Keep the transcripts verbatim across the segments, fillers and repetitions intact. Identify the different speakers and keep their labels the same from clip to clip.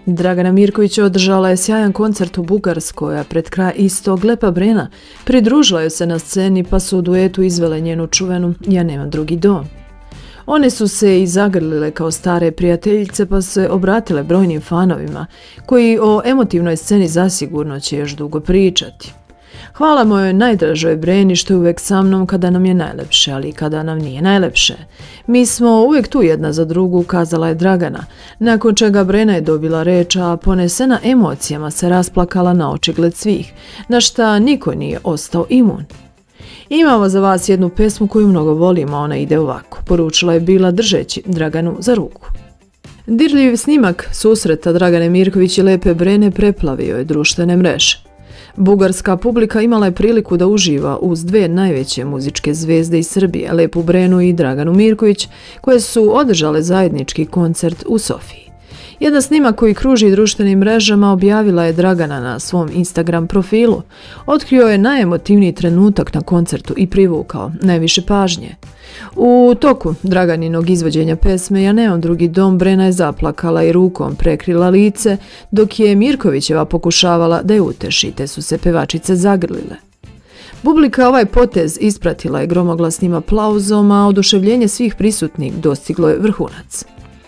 Speaker 1: Dragana Mirković održala je sjajan koncert u Bugarskoj, a pred kraj istog Lepa Brena pridružila joj se na sceni pa su u duetu izvele njenu čuvenu Ja nemam drugi dom. One su se i zagrlile kao stare prijateljice pa se obratile brojnim fanovima, koji o emotivnoj sceni zasigurno će još dugo pričati. Hvala mojoj najdražoj Breni što je uvek sa mnom kada nam je najlepše, ali i kada nam nije najlepše. Mi smo uvek tu jedna za drugu, kazala je Dragana, nakon čega Brena je dobila reč, a ponesena emocijama se rasplakala na očigled svih, na šta niko nije ostao imun. Imamo za vas jednu pesmu koju mnogo volimo, ona ide ovako, poručila je bila držeći Draganu za ruku. Dirljiv snimak susreta Dragane Mirković i Lepe Brene preplavio je društvene mreže. Bugarska publika imala je priliku da uživa uz dve najveće muzičke zvezde iz Srbije, Lepu Brenu i Draganu Mirković, koje su održale zajednički koncert u Sofiji. Jedan snimak koji kruži društvenim mrežama objavila je Dragana na svom Instagram profilu. Otkrio je najemotivniji trenutak na koncertu i privukao najviše pažnje. U toku Draganinog izvođenja pesme Ja nemam drugi dom, Brena je zaplakala i rukom prekrila lice, dok je Mirkovićeva pokušavala da je uteši, te su se pevačice zagrlile. Publika ovaj potez ispratila je gromoglasnim aplauzom, a oduševljenje svih prisutnih dostiglo je vrhunac.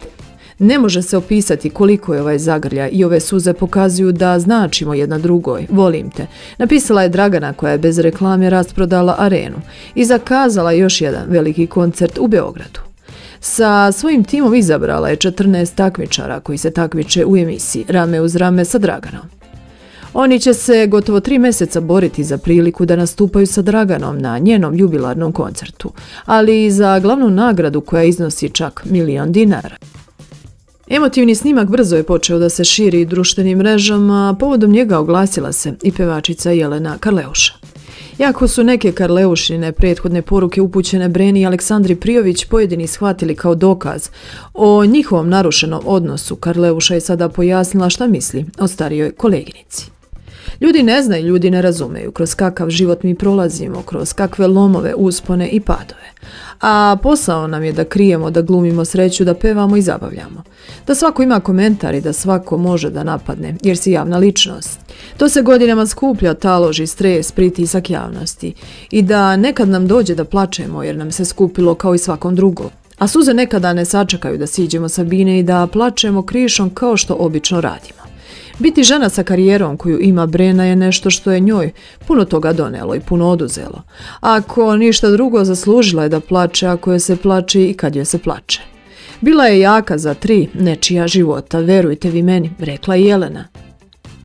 Speaker 1: Ne može se opisati koliko je ovaj zagrljaj i ove suze pokazuju da značimo jedna drugoj, volim te, napisala je Dragana koja je bez reklame rasprodala arenu i zakazala još jedan veliki koncert u Beogradu. Sa svojim timom izabrala je četrnaest takmičara koji se takmiče u emisiji Rame uz rame sa Draganom. Oni će se gotovo tri mjeseca boriti za priliku da nastupaju sa Draganom na njenom jubilarnom koncertu, ali i za glavnu nagradu koja iznosi čak milion dinara. Emotivni snimak brzo je počeo da se širi društvenim mrežama, a povodom njega oglasila se i pevačica Jelena Karleuša. Iako su neke Karleušine prethodne poruke upućene Breni i Aleksandri Prijović pojedini shvatili kao dokaz o njihovom narušenom odnosu, Karleuša je sada pojasnila šta misli o starijoj koleginici. Ljudi ne znaju, ljudi ne razumeju kroz kakav život mi prolazimo, kroz kakve lomove, uspone i padove. A posao nam je da krijemo, da glumimo sreću, da pevamo i zabavljamo. Da svako ima komentar i da svako može da napadne, jer si javna ličnost. To se godinama skuplja, taloži, stres, pritisak javnosti. I da nekad nam dođe da plačemo jer nam se skupilo kao i svakom drugom. A suze nekada ne sačekaju da siđemo sa bine i da plačemo krišom kao što obično radimo. Biti žena sa karijerom koju ima Brena je nešto što je njoj puno toga donelo i puno oduzelo. Ako ništa drugo, zaslužila je da plače ako joj se plače i kad joj se plače. Bila je jaka za tri nečija života, verujte vi meni, rekla je Jelena.